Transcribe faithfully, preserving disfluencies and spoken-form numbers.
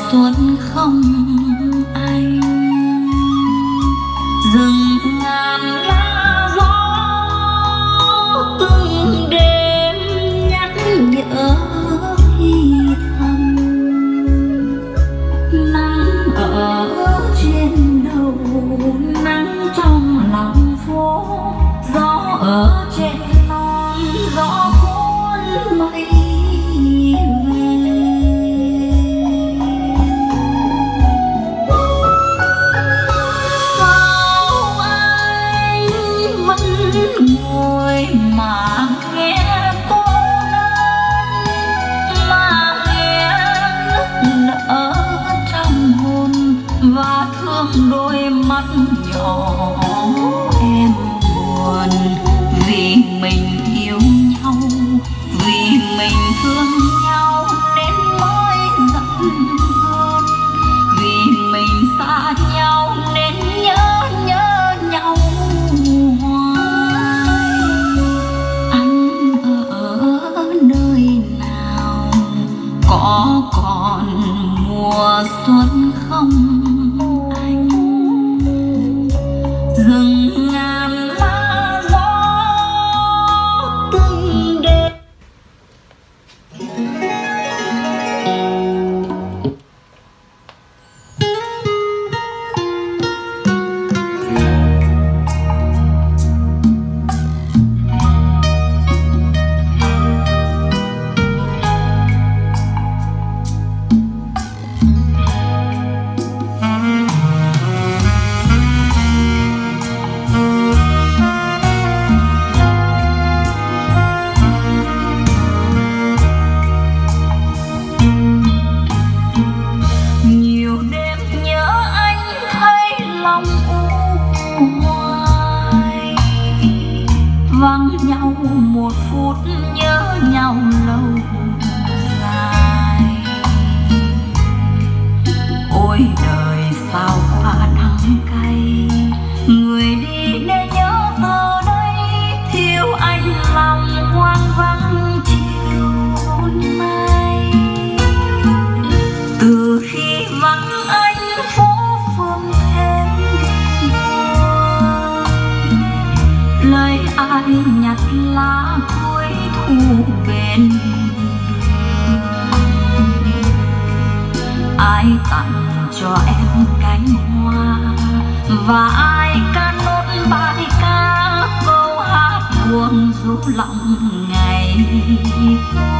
xuân không anh, rừng ngàn lá gió từng đêm nhắc nhở khi thầm. Nắng ở trên đầu, nắng trong lòng phố, gió ở trên non, gió cuốn mây về. Sao anh vẫn ngồi mà nghe cô đơn, mà nghe nức nở trong hồn và thương đôi mắt nhỏ em buồn. Vì mình yêu nhau, vì mình thương nhau nên mới giận hơn, vì mình xa nhau nên nhớ nhớ nhau hoài. Anh ở nơi nào, có còn mùa xuân không anh? Rừng ngàn lá gió từng đêm. Vắng nhau một phút nhớ nhau lâu dài. Ôi đời sao qua đắng cay, người đi nên nhớ ở đây, thiếu anh lòng hoang vắng chiều nay. Từ khi vắng anh phố phường thêm buồn, lời ai nhặt lá cuối thu bên đường. Ai tặng cho em cánh hoa, và ai ca nốt bài ca câu hát buồn ru lòng ngày qua.